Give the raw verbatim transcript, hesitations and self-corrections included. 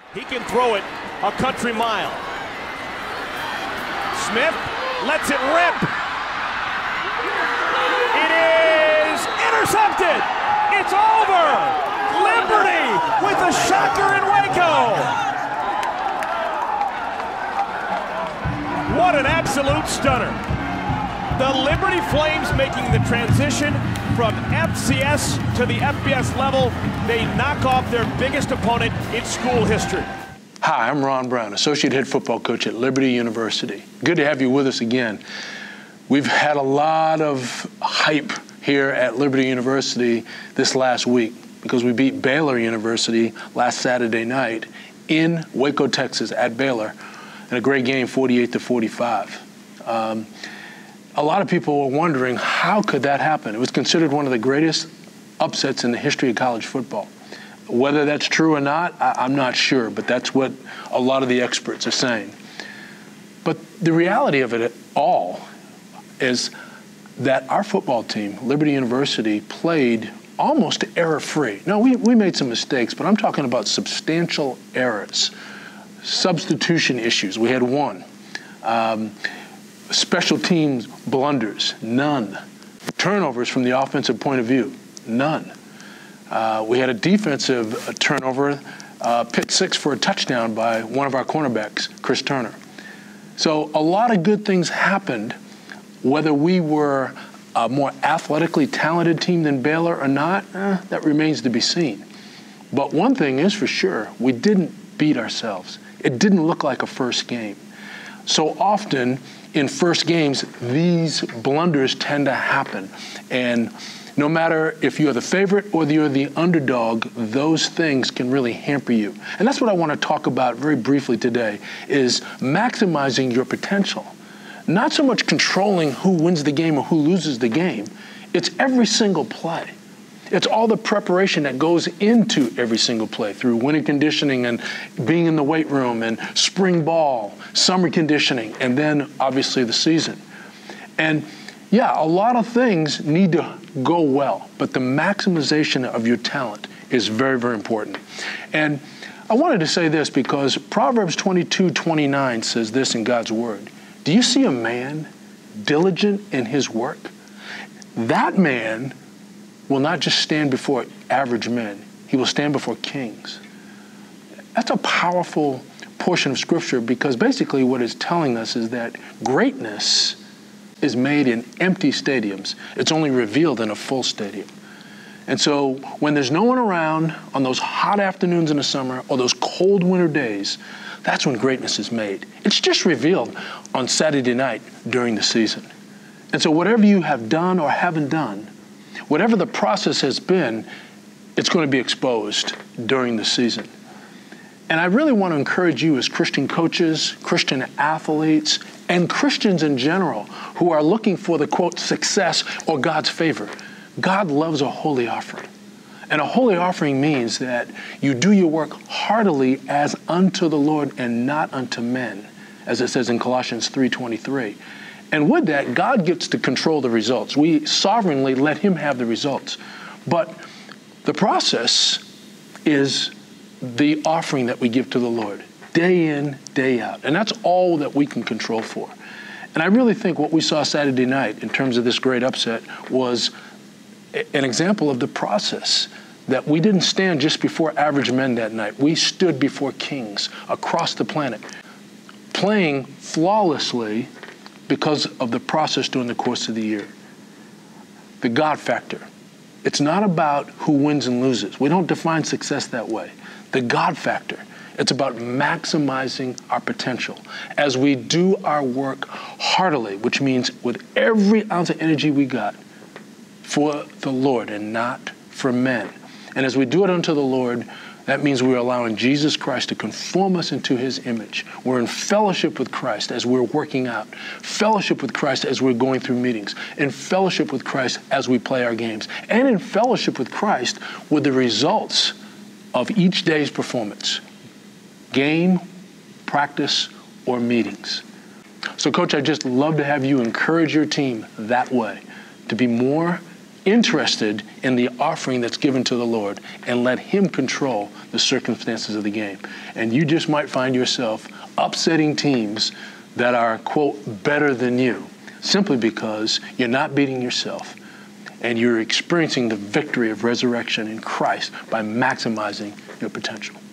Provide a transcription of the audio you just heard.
He can throw it a country mile. Smith lets it rip. It is intercepted. It's over. Liberty with a shocker in Waco. What an absolute stunner. The Liberty Flames making the transition from F C S to the F B S level. They knock off their biggest opponent in school history. Hi, I'm Ron Brown, Associate Head Football Coach at Liberty University. Good to have you with us again. We've had a lot of hype here at Liberty University this last week because we beat Baylor University last Saturday night in Waco, Texas, at Baylor, in a great game, forty-eight to forty-five. Um, a lot of people were wondering, how could that happen? It was considered one of the greatest upsets in the history of college football. Whether that's true or not, I, I'm not sure, but that's what a lot of the experts are saying. But the reality of it all is that our football team, Liberty University, played almost error-free. Now, we, we made some mistakes, but I'm talking about substantial errors. Substitution issues, we had one. Um, special teams blunders, none. Turnovers from the offensive point of view, none. Uh, we had a defensive uh, turnover, uh, pick six for a touchdown by one of our cornerbacks, Chris Turner. So a lot of good things happened. Whether we were a more athletically talented team than Baylor or not, eh, that remains to be seen. But one thing is for sure, we didn't beat ourselves. It didn't look like a first game. So often in first games, these blunders tend to happen. And no matter if you're the favorite or you're the underdog, those things can really hamper you. And that's what I want to talk about very briefly today, is maximizing your potential. Not so much controlling who wins the game or who loses the game. It's every single play. It's all the preparation that goes into every single play through winter conditioning and being in the weight room and spring ball, summer conditioning, and then obviously the season. And yeah, a lot of things need to go well, but the maximization of your talent is very, very important. And I wanted to say this because Proverbs twenty-two twenty-nine says this in God's word. Do you see a man diligent in his work? That man will not just stand before average men. He will stand before kings. That's a powerful portion of Scripture because basically what it's telling us is that greatness is made in empty stadiums. It's only revealed in a full stadium. And so when there's no one around on those hot afternoons in the summer or those cold winter days, that's when greatness is made. It's just revealed on Saturday night during the season. And so whatever you have done or haven't done, whatever the process has been, it's going to be exposed during the season. And I really want to encourage you as Christian coaches, Christian athletes, and Christians in general who are looking for the, quote, success or God's favor. God loves a holy offering. And a holy offering means that you do your work heartily as unto the Lord and not unto men, as it says in Colossians three twenty-three. And with that, God gets to control the results. We sovereignly let him have the results. But the process is the offering that we give to the Lord, day in, day out. And that's all that we can control for. And I really think what we saw Saturday night in terms of this great upset was an example of the process, that we didn't stand just before average men that night. We stood before kings across the planet, playing flawlessly because of the process during the course of the year. The God factor. It's not about who wins and loses. We don't define success that way. The God factor. It's about maximizing our potential as we do our work heartily, which means with every ounce of energy we got for the Lord and not for men. And as we do it unto the Lord, that means we're allowing Jesus Christ to conform us into his image. We're in fellowship with Christ as we're working out, fellowship with Christ as we're going through meetings, in fellowship with Christ as we play our games, and in fellowship with Christ with the results of each day's performance, game, practice, or meetings. So, Coach, I'd just love to have you encourage your team that way, to be more interested in the offering that's given to the Lord and let him control the circumstances of the game. And you just might find yourself upsetting teams that are, quote, better than you, simply because you're not beating yourself and you're experiencing the victory of resurrection in Christ by maximizing your potential.